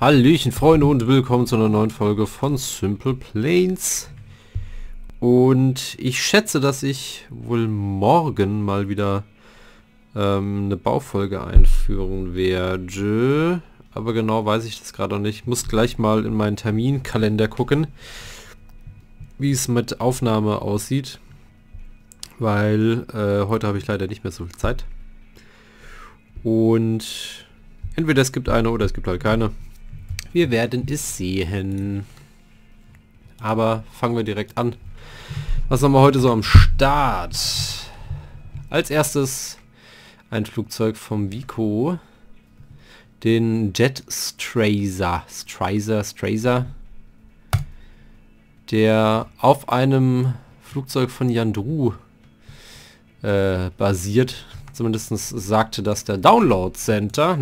Hallöchen Freunde und willkommen zu einer neuen Folge von Simple Planes. Und ich schätze, dass ich wohl morgen mal wieder eine Baufolge einführen werde. Aber genau weiß ich das gerade noch nicht. Ich muss gleich mal in meinen Terminkalender gucken, wie es mit Aufnahme aussieht. Weil heute habe ich leider nicht mehr so viel Zeit. Und entweder es gibt eine oder es gibt halt keine. Wir werden es sehen. Aber fangen wir direkt an. Was haben wir heute so am Start? Als erstes ein Flugzeug vom Vico. Den Jet Strayzer. Strayzer. Der auf einem Flugzeug von Yandru basiert. Zumindest sagte das der Download Center.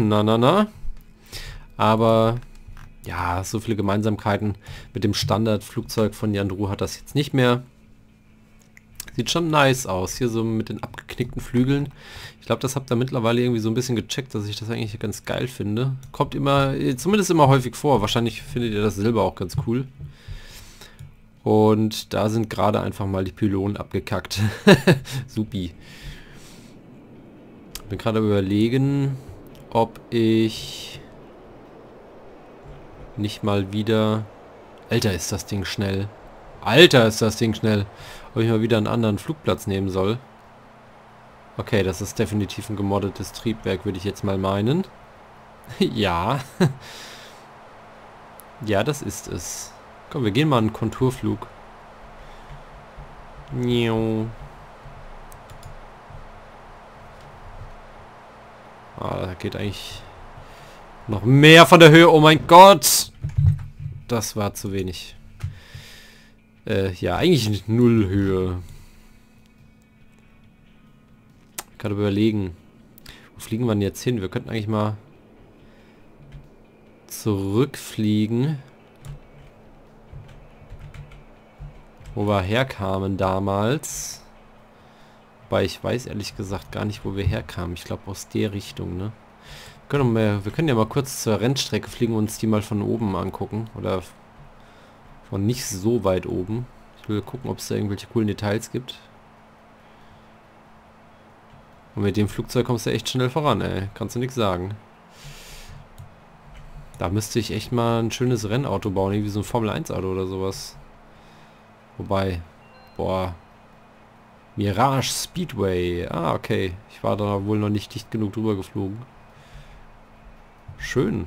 Aber ja, so viele Gemeinsamkeiten mit dem Standardflugzeug von Yandru hat das jetzt nicht mehr. Sieht schon nice aus. Hier so mit den abgeknickten Flügeln. Ich glaube, das habt ihr mittlerweile irgendwie so ein bisschen gecheckt, dass ich das eigentlich ganz geil finde. Kommt immer, zumindest immer häufig vor. Wahrscheinlich findet ihr das Silber auch ganz cool. Und da sind gerade einfach mal die Pylonen abgekackt. Supi. Bin gerade überlegen, ob ich nicht mal wieder... Alter, ist das Ding schnell. Alter, ist das Ding schnell. Ob ich mal wieder einen anderen Flugplatz nehmen soll. Okay, das ist definitiv ein gemoddetes Triebwerk, würde ich jetzt mal meinen. Ja. Ja, das ist es. Komm, wir gehen mal einen Konturflug. Ah, da geht eigentlich noch mehr von der Höhe. Oh mein Gott! Das war zu wenig. Ja, eigentlich null Höhe. Ich kann überlegen. Wo fliegen wir denn jetzt hin? Wir könnten eigentlich mal zurückfliegen. Wo wir herkamen damals. Wobei ich weiß ehrlich gesagt gar nicht, wo wir herkamen. Ich glaube aus der Richtung, ne? Wir können ja mal kurz zur Rennstrecke fliegen und uns die mal von oben angucken. Oder von nicht so weit oben. Ich will gucken, ob es da irgendwelche coolen Details gibt. Und mit dem Flugzeug kommst du echt schnell voran, ey. Kannst du nichts sagen. Da müsste ich echt mal ein schönes Rennauto bauen. Irgendwie so ein Formel-1-Auto oder sowas. Wobei, boah. Mirage Speedway. Ah, okay. Ich war da wohl noch nicht dicht genug drüber geflogen. Schön.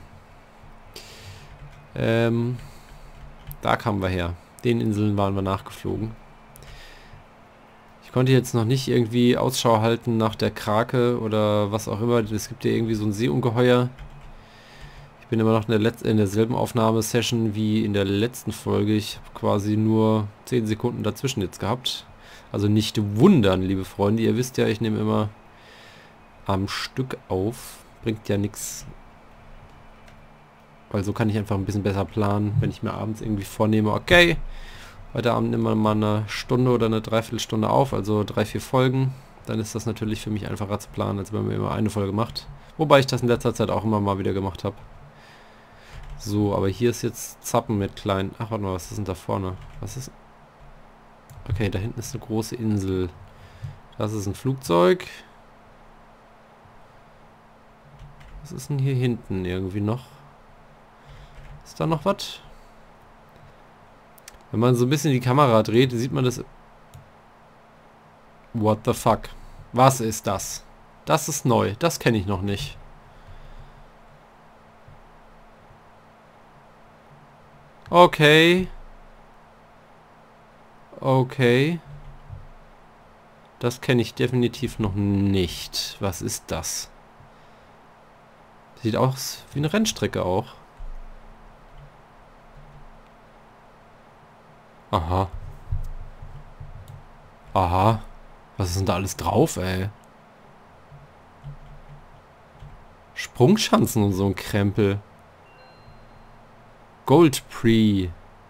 Da kamen wir her. Den Inseln waren wir nachgeflogen. Ich konnte jetzt noch nicht irgendwie Ausschau halten nach der Krake oder was auch immer. Es gibt ja irgendwie so ein Seeungeheuer. Ich bin immer noch in derselben Aufnahmesession wie in der letzten Folge. Ich habe quasi nur 10 Sekunden dazwischen jetzt gehabt. Also nicht wundern, liebe Freunde. Ihr wisst ja, ich nehme immer am Stück auf. Bringt ja nichts. Weil so kann ich einfach ein bisschen besser planen, wenn ich mir abends irgendwie vornehme, okay, heute Abend nehmen wir mal eine Stunde oder eine Dreiviertelstunde auf, also 3-4 Folgen. Dann ist das natürlich für mich einfacher zu planen, als wenn man immer eine Folge macht. Wobei ich das in letzter Zeit auch immer mal wieder gemacht habe. So, aber hier ist jetzt Zappen mit kleinen... Ach, warte mal, was ist denn da vorne? Was ist... Okay, da hinten ist eine große Insel. Das ist ein Flugzeug. Was ist denn hier hinten irgendwie noch? Ist da noch was? Wenn man so ein bisschen die Kamera dreht, sieht man das... What the fuck? Was ist das? Das ist neu. Das kenne ich noch nicht. Okay. Okay. Das kenne ich definitiv noch nicht. Was ist das? Sieht aus wie eine Rennstrecke auch. Aha. Aha. Was ist denn da alles drauf, ey? Sprungschanzen und so ein Krempel. Gold Prix.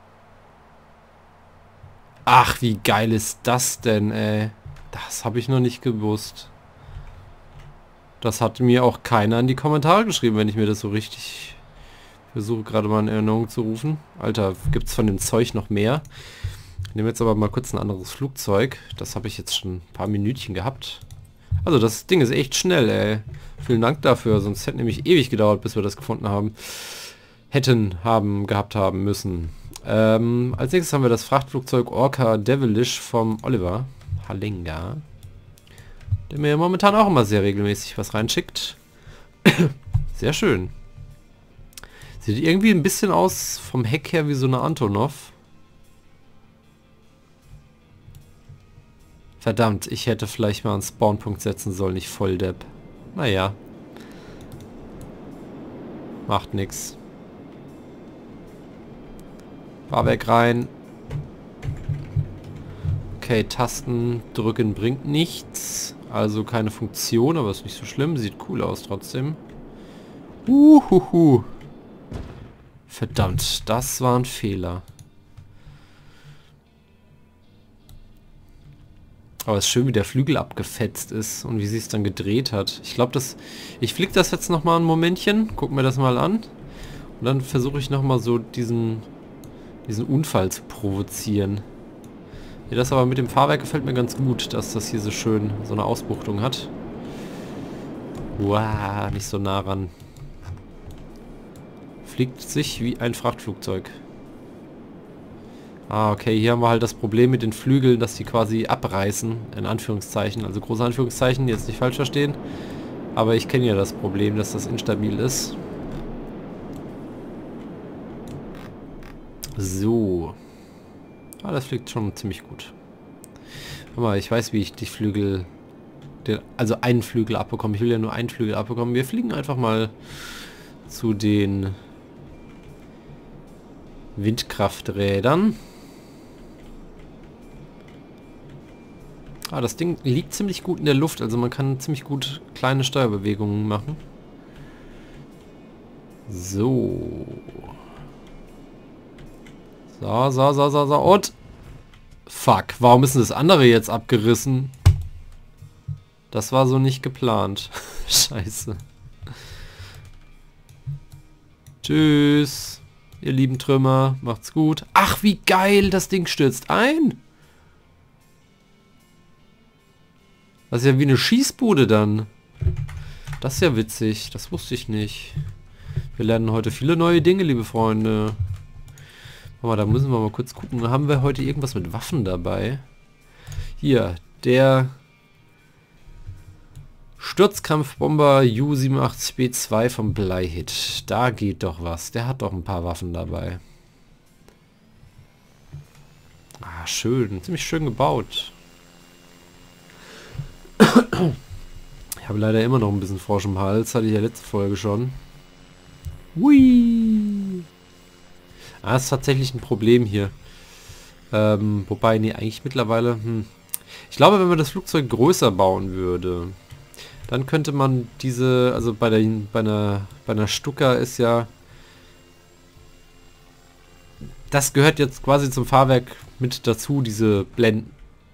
Ach, wie geil ist das denn, ey? Das habe ich noch nicht gewusst. Das hat mir auch keiner in die Kommentare geschrieben, wenn ich mir das so richtig Versuche gerade mal in Erinnerung zu rufen. Alter, gibt es von dem Zeug noch mehr? Ich nehme jetzt aber mal kurz ein anderes Flugzeug. Das habe ich jetzt schon ein paar Minütchen gehabt. Also das Ding ist echt schnell, ey. Vielen Dank dafür, sonst hätte nämlich ewig gedauert, bis wir das gefunden haben. Gehabt haben müssen. Als nächstes haben wir das Frachtflugzeug Orca Devilish vom Oliver Halinga. Der mir momentan auch immer sehr regelmäßig was reinschickt. Sehr schön. Sieht irgendwie ein bisschen aus vom Heck her wie so eine Antonov. Verdammt, ich hätte vielleicht mal einen Spawnpunkt setzen sollen, nicht Volldepp. Naja. Macht nix. Fahrwerk rein. Okay, Tasten drücken bringt nichts. Also keine Funktion, aber ist nicht so schlimm. Sieht cool aus trotzdem. Uhuhu. Verdammt, das war ein Fehler. Aber es ist schön, wie der Flügel abgefetzt ist und wie sie es dann gedreht hat. Ich glaube, ich fliege das jetzt nochmal ein Momentchen, guck mir das mal an. Und dann versuche ich nochmal so diesen Unfall zu provozieren. Ja, das aber mit dem Fahrwerk gefällt mir ganz gut, dass das hier so schön so eine Ausbuchtung hat. Wow, nicht so nah ran. Fliegt sich wie ein Frachtflugzeug. Ah, okay, hier haben wir halt das Problem mit den Flügeln, dass die quasi abreißen, in Anführungszeichen. Also große Anführungszeichen, jetzt nicht falsch verstehen. Aber ich kenne ja das Problem, dass das instabil ist. So. Ah, das fliegt schon ziemlich gut. Guck mal, ich weiß, wie ich die Flügel... also einen Flügel abbekomme. Ich will ja nur einen Flügel abbekommen. Wir fliegen einfach mal zu den Windkrafträdern. Ah, das Ding liegt ziemlich gut in der Luft, also man kann ziemlich gut kleine Steuerbewegungen machen. So. So. Und... Fuck, warum ist denn das andere jetzt abgerissen? Das war so nicht geplant. Scheiße. Tschüss. Ihr lieben Trümmer, macht's gut. Ach, wie geil, das Ding stürzt ein. Das ist ja wie eine Schießbude dann. Das ist ja witzig, das wusste ich nicht. Wir lernen heute viele neue Dinge, liebe Freunde. Warte mal, da müssen wir mal kurz gucken. Haben wir heute irgendwas mit Waffen dabei? Hier, der Sturzkampfbomber Ju-87B2 vom Blyhit. Da geht doch was. Der hat doch ein paar Waffen dabei. Ah, schön. Ziemlich schön gebaut. Ich habe leider immer noch ein bisschen Frosch im Hals. Hatte ich ja letzte Folge schon. Hui. Ah, ist tatsächlich ein Problem hier. Wobei, nee, eigentlich mittlerweile... Ich glaube, wenn man das Flugzeug größer bauen würde... Dann könnte man diese, also bei einer Stuka ist ja, das gehört jetzt quasi zum Fahrwerk mit dazu, diese Blenden.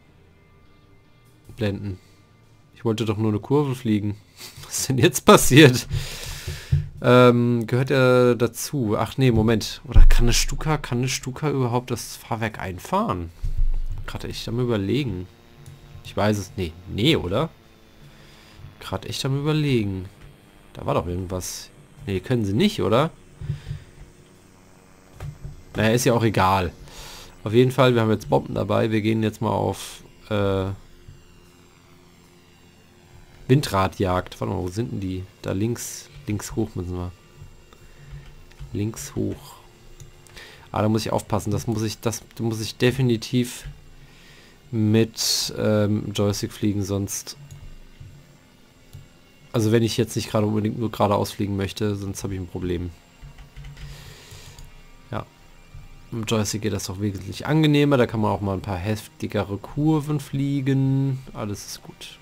Ich wollte doch nur eine Kurve fliegen. Was ist denn jetzt passiert? Gehört ja dazu. Ach nee, Moment. Oder kann eine Stuka überhaupt das Fahrwerk einfahren? Gerade echt am Überlegen. Ich weiß es. Nee, oder? Gerade echt am Überlegen. Da war doch irgendwas. Nee, können sie nicht, oder? Naja, ist ja auch egal. Auf jeden Fall, wir haben jetzt Bomben dabei. Wir gehen jetzt mal auf Windradjagd. Warte mal, wo sind denn die? Da links hoch müssen wir. Links hoch. Ah, da muss ich aufpassen. Das muss ich definitiv mit Joystick fliegen, sonst... Also wenn ich jetzt nicht gerade unbedingt nur geradeaus fliegen möchte, sonst habe ich ein Problem. Ja. Mit Joystick geht das doch wesentlich angenehmer. Da kann man auch mal ein paar heftigere Kurven fliegen. Alles ist gut.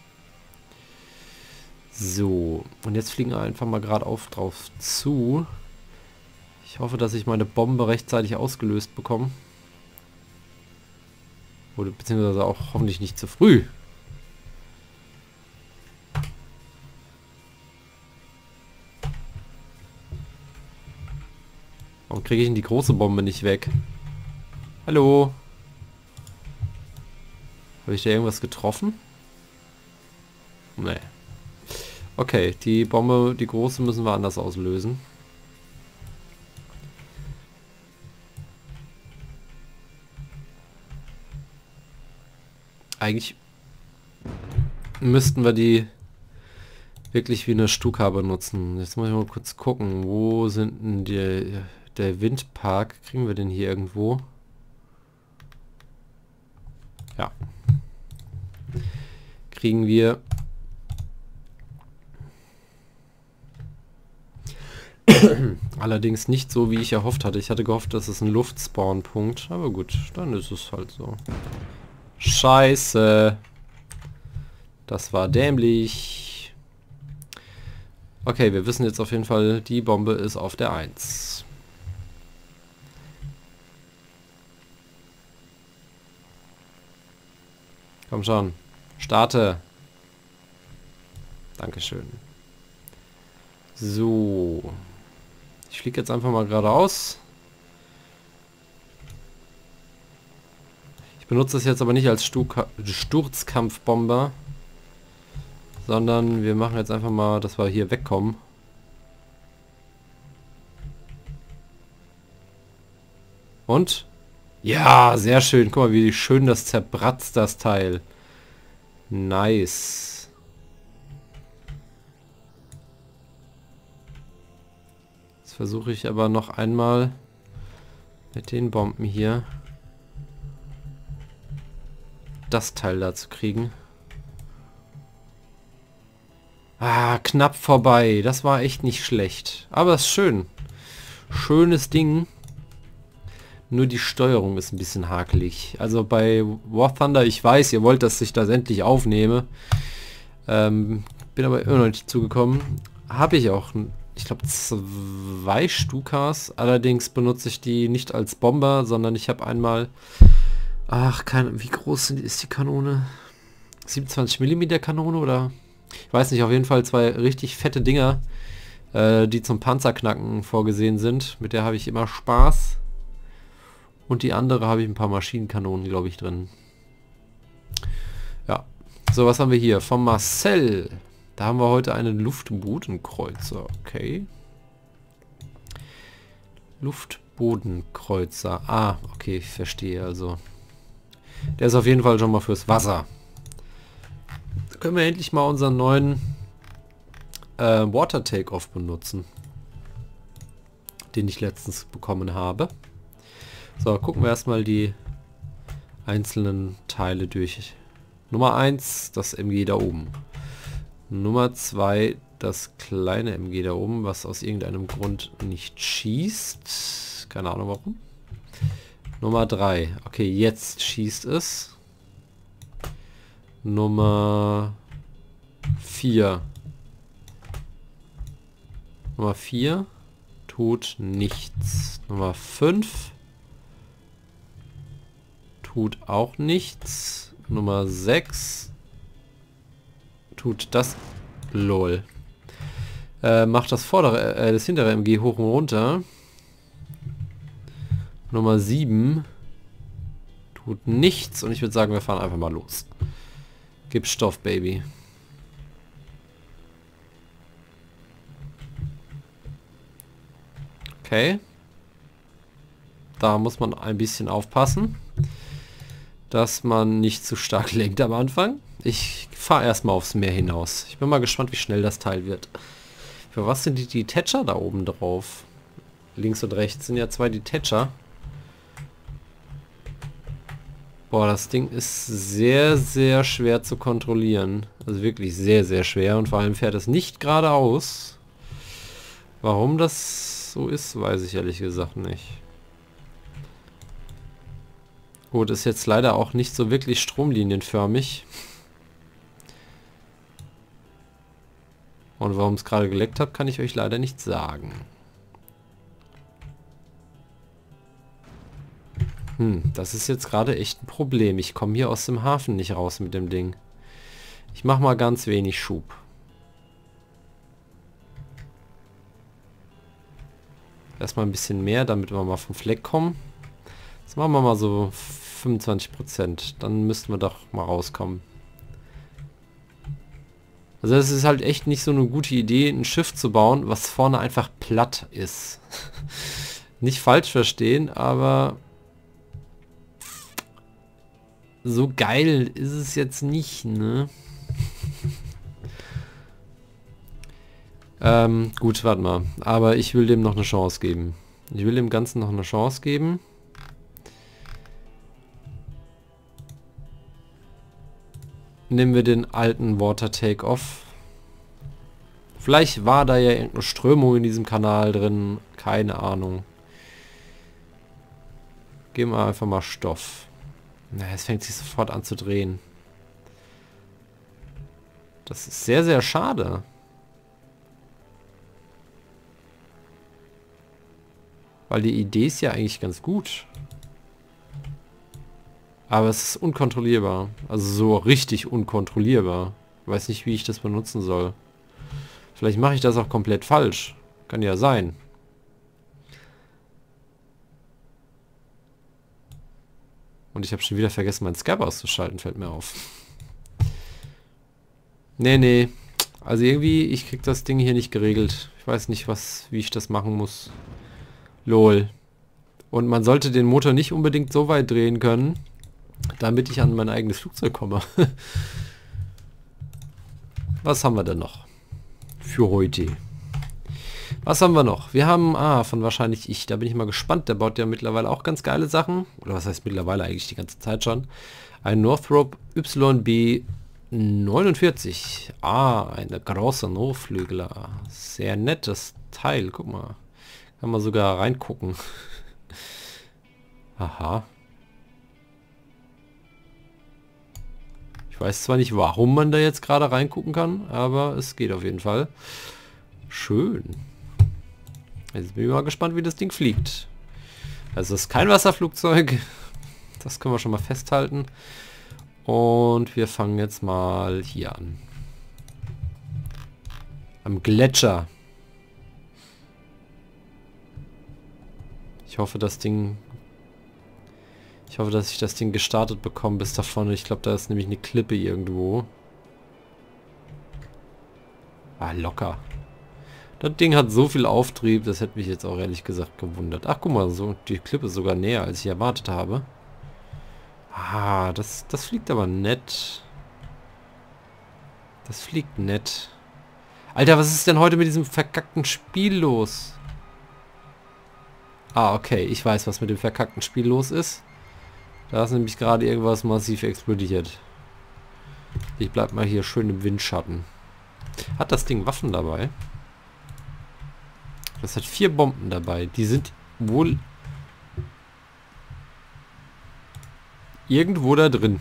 So. Und jetzt fliegen wir einfach mal geradeaus drauf zu. Ich hoffe, dass ich meine Bombe rechtzeitig ausgelöst bekomme. Oder beziehungsweise auch hoffentlich nicht zu früh. Warum kriege ich denn die große Bombe nicht weg? Hallo? Habe ich da irgendwas getroffen? Nee. Okay, die Bombe, die große müssen wir anders auslösen. Eigentlich müssten wir die wirklich wie eine Stuka benutzen. Jetzt muss ich mal kurz gucken, wo sind denn der Windpark? Kriegen wir den hier irgendwo? Ja. Kriegen wir. Allerdings nicht so, wie ich erhofft hatte. Ich hatte gehofft, das ist ein Luftspawn-Punkt. Aber gut, dann ist es halt so. Scheiße. Das war dämlich. Okay, wir wissen jetzt auf jeden Fall, die Bombe ist auf der 1. Komm schon. Starte. Dankeschön. So. Ich fliege jetzt einfach mal geradeaus. Ich benutze das jetzt aber nicht als Sturzkampfbomber, sondern wir machen jetzt einfach mal, dass wir hier wegkommen. Und? Ja, sehr schön. Guck mal, wie schön das zerpratzt, das Teil. Nice. Jetzt versuche ich aber noch einmal mit den Bomben hier das Teil da zu kriegen. Ah, knapp vorbei. Das war echt nicht schlecht. Aber es ist schön. Schönes Ding. Nur die Steuerung ist ein bisschen hakelig. Also bei War Thunder, ich weiß, ihr wollt, dass ich das endlich aufnehme. Bin aber immer noch nicht zugekommen. Habe ich auch, ich glaube, 2 Stukas. Allerdings benutze ich die nicht als Bomber, sondern ich habe einmal... Ach, wie groß ist die Kanone? 27 mm Kanone oder? Ich weiß nicht, auf jeden Fall 2 richtig fette Dinger, die zum Panzerknacken vorgesehen sind. Mit der habe ich immer Spaß. Und die andere habe ich ein paar Maschinenkanonen, glaube ich, drin. Ja. So, was haben wir hier? Von Marcel. Da haben wir heute einen Luftbodenkreuzer. Okay. Luftbodenkreuzer. Ah, okay, ich verstehe also. Der ist auf jeden Fall schon mal fürs Wasser. Da können wir endlich mal unseren neuen Water Takeoff benutzen. Den ich letztens bekommen habe. So, gucken wir erstmal die einzelnen Teile durch. Nummer 1, das MG da oben. Nummer 2, das kleine MG da oben, was aus irgendeinem Grund nicht schießt. Keine Ahnung warum. Nummer 3. Okay, jetzt schießt es. Nummer 4. Nummer 4 tut nichts. Nummer 5 tut auch nichts. Nummer 6 tut das. Lol. Macht das vordere, das hintere MG hoch und runter. Nummer 7 tut nichts und ich würde sagen, wir fahren einfach mal los. Gib Stoff, Baby. Okay. Da muss man ein bisschen aufpassen, dass man nicht zu stark lenkt am Anfang. Ich fahre erstmal aufs Meer hinaus. Ich bin mal gespannt, wie schnell das Teil wird. Für was sind die Detacher da oben drauf? Links und rechts sind ja 2 Detacher. Boah, das Ding ist sehr, sehr schwer zu kontrollieren. Also wirklich sehr, sehr schwer. Und vor allem fährt es nicht geradeaus. Warum das so ist, weiß ich ehrlich gesagt nicht. Gut, ist jetzt leider auch nicht so wirklich stromlinienförmig. Und warum es gerade geleckt hat, kann ich euch leider nicht sagen. Das ist jetzt gerade echt ein Problem. Ich komme hier aus dem Hafen nicht raus mit dem Ding. Ich mache mal ganz wenig Schub. Erstmal ein bisschen mehr, damit wir mal vom Fleck kommen. Jetzt machen wir mal so 25%. Dann müssten wir doch mal rauskommen. Also es ist halt echt nicht so eine gute Idee, ein Schiff zu bauen, was vorne einfach platt ist. Nicht falsch verstehen, aber so geil ist es jetzt nicht, ne? Gut, warte mal. Aber ich will dem noch eine Chance geben. Ich will dem Ganzen noch eine Chance geben. Nehmen wir den alten Water Take-Off. Vielleicht war da ja irgendeine Strömung in diesem Kanal drin. Keine Ahnung. Geben wir einfach mal Stoff. Na, es fängt sich sofort an zu drehen. Das ist sehr, sehr schade. Weil die Idee ist ja eigentlich ganz gut. Aber es ist unkontrollierbar. Also so richtig unkontrollierbar. Ich weiß nicht, wie ich das benutzen soll. Vielleicht mache ich das auch komplett falsch. Kann ja sein. Und ich habe schon wieder vergessen, meinen Scab auszuschalten, fällt mir auf. Nee, nee. Also irgendwie, ich krieg das Ding hier nicht geregelt. Ich weiß nicht, wie ich das machen muss. Lol. Und man sollte den Motor nicht unbedingt so weit drehen können, damit ich an mein eigenes Flugzeug komme. Was haben wir denn noch für heute? Was haben wir noch? Wir haben, von wahrscheinlich ich, da bin ich mal gespannt. Der baut ja mittlerweile auch ganz geile Sachen. Oder was heißt mittlerweile, eigentlich die ganze Zeit schon. Ein Northrop YB 49. Eine große No-Flügler. Sehr nettes Teil, guck mal. Kann man sogar reingucken. Aha. Ich weiß zwar nicht, warum man da jetzt gerade reingucken kann, aber es geht auf jeden Fall. Schön. Jetzt bin ich mal gespannt, wie das Ding fliegt. Also es ist kein Wasserflugzeug. Das können wir schon mal festhalten. Und wir fangen jetzt mal hier an. Am Gletscher. Ich hoffe, dass ich das Ding gestartet bekomme bis da vorne. Ich glaube, da ist nämlich eine Klippe irgendwo. Locker. Das Ding hat so viel Auftrieb, das hätte mich jetzt auch ehrlich gesagt gewundert. Ach, guck mal, so die Klippe ist sogar näher, als ich erwartet habe. Das fliegt aber nett. Das fliegt nett. Alter, was ist denn heute mit diesem verkackten Spiel los? Okay, ich weiß, was mit dem verkackten Spiel los ist. Da ist nämlich gerade irgendwas massiv explodiert. Ich bleib mal hier schön im Windschatten. Hat das Ding Waffen dabei? Das hat 4 Bomben dabei. Die sind wohl irgendwo da drin.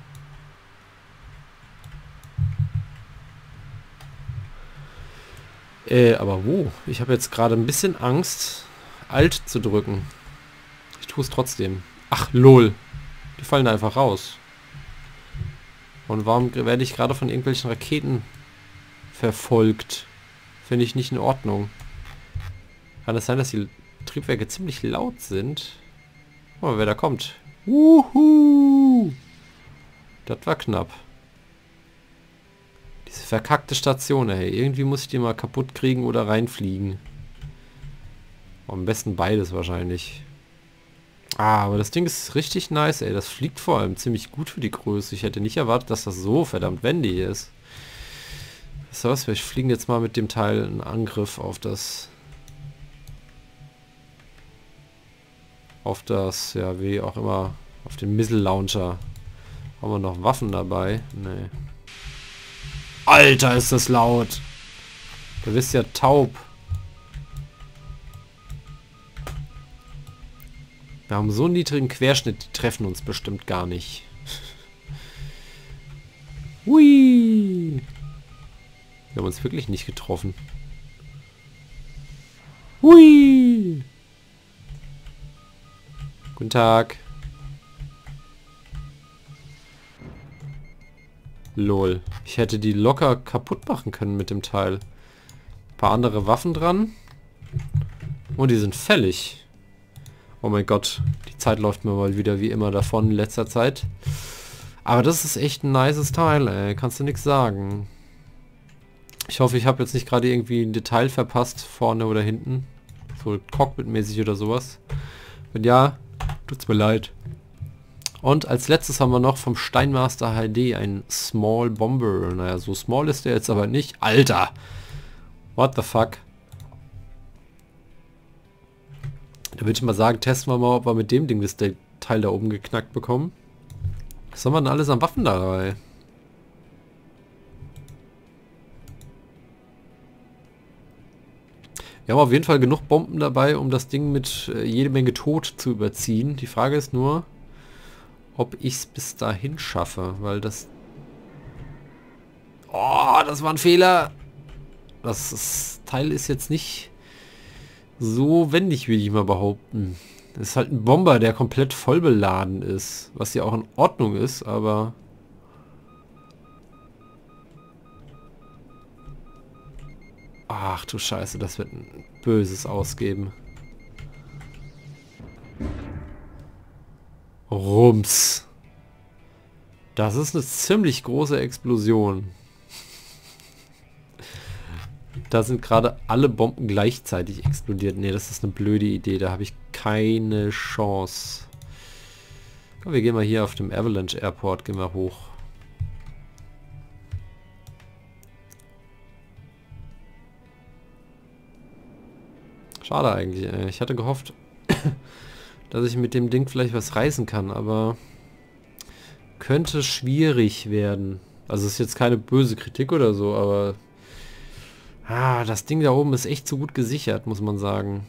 Aber wo? Ich habe jetzt gerade ein bisschen Angst, Alt zu drücken. Ich tue es trotzdem. Ach, lol. Die fallen da einfach raus. Und warum werde ich gerade von irgendwelchen Raketen verfolgt? Finde ich nicht in Ordnung. Kann es sein, dass die Triebwerke ziemlich laut sind? Guck mal, wer da kommt. Wuhu! Das war knapp. Diese verkackte Station, ey. Irgendwie muss ich die mal kaputt kriegen oder reinfliegen. Am besten beides wahrscheinlich. Aber das Ding ist richtig nice, ey. Das fliegt vor allem ziemlich gut für die Größe. Ich hätte nicht erwartet, dass das so verdammt wendig ist. Weißt du was? Wir fliegen jetzt mal mit dem Teil einen Angriff auf das... ja, wie auch immer, auf den Missile Launcher. Haben wir noch Waffen dabei? Nee. Alter, ist das laut! Du bist ja taub. Wir haben so einen niedrigen Querschnitt, die treffen uns bestimmt gar nicht. Hui! Wir haben uns wirklich nicht getroffen. Hui! Guten Tag. Lol. Ich hätte die locker kaputt machen können mit dem Teil. Ein paar andere Waffen dran. Und die sind fällig. Oh mein Gott, die Zeit läuft mir mal wieder wie immer davon in letzter Zeit. Aber das ist echt ein nices Teil, ey. Kannst du nichts sagen. Ich hoffe, ich habe jetzt nicht gerade irgendwie ein Detail verpasst, vorne oder hinten. So Cockpit-mäßig oder sowas. Wenn ja, tut's mir leid. Und als letztes haben wir noch vom Steinmaster HD ein Small Bomber. Naja, so small ist der jetzt aber nicht. Alter! What the fuck? Da würde ich mal sagen, testen wir mal, ob wir mit dem Ding das Teil da oben geknackt bekommen. Was haben wir denn alles an Waffen dabei? Wir haben auf jeden Fall genug Bomben dabei, um das Ding mit jede Menge Tod zu überziehen. Die Frage ist nur, ob ich es bis dahin schaffe, weil das... Oh, das war ein Fehler! Das Teil ist jetzt nicht so wendig, würde ich mal behaupten. Das ist halt ein Bomber, der komplett voll beladen ist. Was ja auch in Ordnung ist, aber... Ach du Scheiße, das wird ein böses Ausgeben. Rums. Das ist eine ziemlich große Explosion. Da sind gerade alle Bomben gleichzeitig explodiert. Ne, das ist eine blöde Idee. Da habe ich keine Chance. Komm, wir gehen mal hier auf dem Avalanche Airport. Gehen wir hoch. Schade eigentlich. Ich hatte gehofft, dass ich mit dem Ding vielleicht was reißen kann, aber könnte schwierig werden. Also es ist jetzt keine böse Kritik oder so, aber das Ding da oben ist echt so gut gesichert, muss man sagen.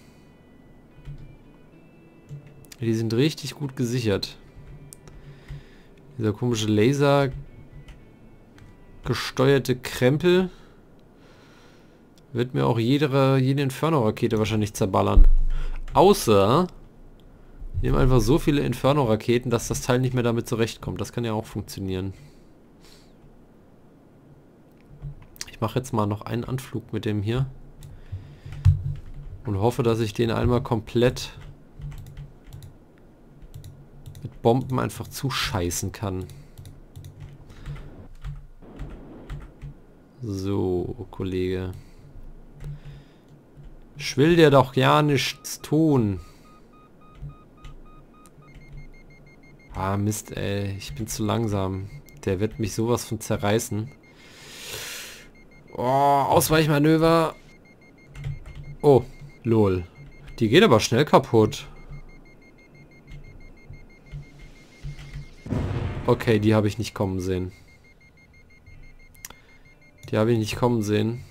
Die sind richtig gut gesichert. Dieser komische Laser gesteuerte Krempel wird mir auch jede Inferno-Rakete wahrscheinlich zerballern. Außer ich nehme einfach so viele Inferno-Raketen, dass das Teil nicht mehr damit zurechtkommt. Das kann ja auch funktionieren. Ich mache jetzt mal noch einen Anflug mit dem hier. Und hoffe, dass ich den einmal komplett mit Bomben einfach zuscheißen kann. So, Kollege. Ich will dir doch ja nichts tun. Ah, Mist, ey. Ich bin zu langsam. Der wird mich sowas von zerreißen. Oh, Ausweichmanöver. Oh, lol. Die geht aber schnell kaputt. Okay, die habe ich nicht kommen sehen. Die habe ich nicht kommen sehen.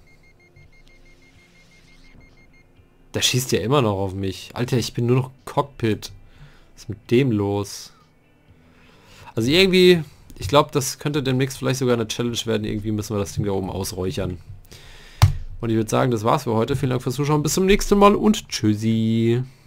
Der schießt ja immer noch auf mich. Alter, ich bin nur noch Cockpit. Was ist mit dem los? Also irgendwie, ich glaube, das könnte demnächst vielleicht sogar eine Challenge werden. Irgendwie müssen wir das Ding da oben ausräuchern. Und ich würde sagen, das war's für heute. Vielen Dank fürs Zuschauen. Bis zum nächsten Mal und tschüssi.